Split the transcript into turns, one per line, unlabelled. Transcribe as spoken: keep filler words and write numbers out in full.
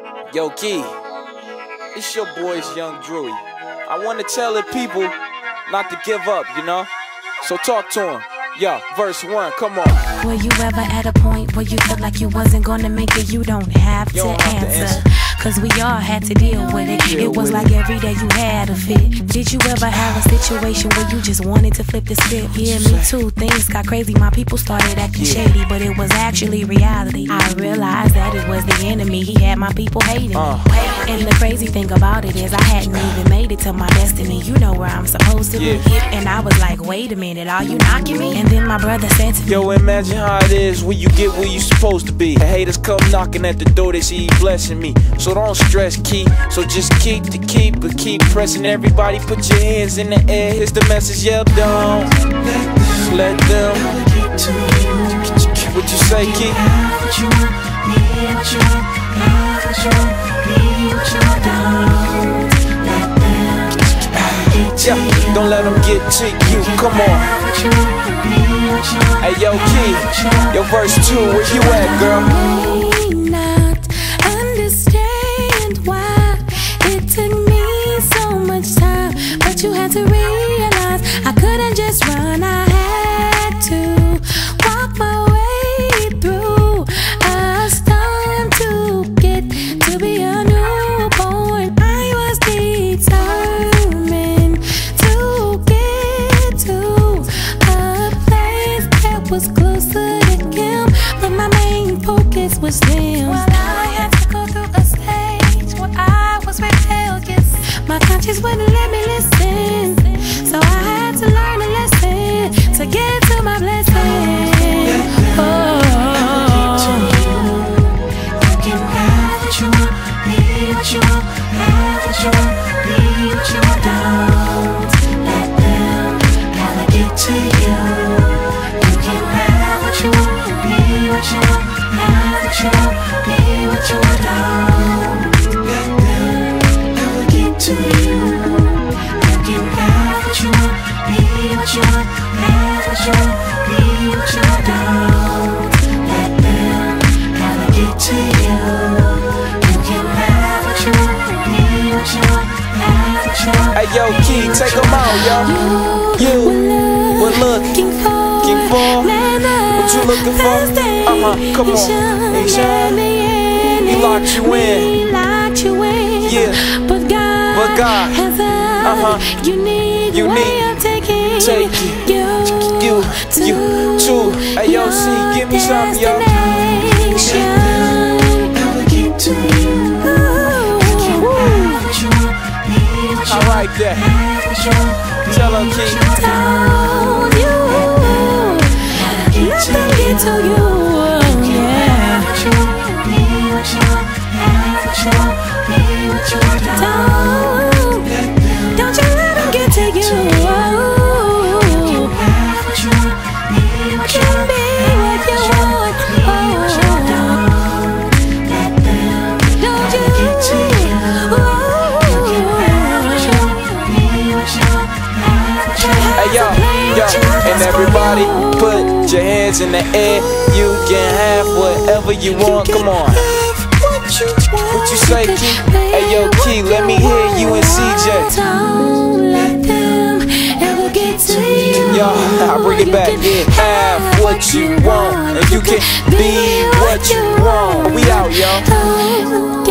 Yo, Key, it's your boys, Young Drewy. I want to tell the people not to give up, you know? So talk to them. Yo, verse one, come on.
Were you ever at a point where you felt like you wasn't gonna make it? You don't have,
you don't
to,
have
answer.
to answer.
Cause we all had to deal with it.
Deal
it was
with
like
it.
every day you had a fit. Did you ever have a situation where you just wanted to flip the script? Yeah, me too. Things got crazy. My people started acting yeah. shady, but it was actually reality. I realized that it was the enemy. He had my people hating
uh.
me. And the crazy thing about it is I hadn't even made it to my destiny. You know where I'm supposed to
yeah.
be. And I was like, wait a minute, are you knocking me? And then my brother said to me,
yo, imagine how it is when you get where you supposed to be. The haters come knocking at the door, they see you blessing me. So don't stress, Key. So just keep the key, but keep pressing. Everybody put your hands in the air. Here's the message, yep, don't let them. What you say, Key? Yeah, don't let them get to you, come on. Hey, yo, Key, your verse two, where you at, girl?
May not understand why it took me so much time, but you had to realize I couldn't just run, I had to walk my way through a storm to get to be a newborn. I was determined to get to a place that was closer to him, but my main focus was them. Well, I had to go through a stage where I was rebellious. My conscience wouldn't let me listen, so I had to learn a lesson to get to my blessing. Oh, you can have what you want, be what you want, have what you want, be what you want. Don't let them ever get to you. You can have what you want, be what you want, have what you want, be what you want. Don't let them ever get to you. You can have what you want, be what you want, have what you want, be what you want. Don't let them ever get to you. You can have what you want, be what you want, have what you want.
Hey, yo, Key, take them out, yo. You, what looking for? What you looking for? Uh-huh, come on. He shine. He locked you in. Yeah.
But God,
but God.
has a
uh-huh.
unique
you
way
need
of taking
take it. You, you, you, too. Hey, yo, C, give me some, yo.
Never get to you.
I like that. Tell her, Key.
Don't you let them get to you. Yeah. Don't, don't you let them get to you. Can be what you want. Oh, don't you?
Hey, yo, yo, and everybody put your hands in the air. You can have whatever you want, come on. What you say, Key? Hey, yo, Key, let me hear you and C J.
Don't let them ever get to you.
Yo, I'll bring it back, yeah. Have what you want, and you can be what you want. We out, yo.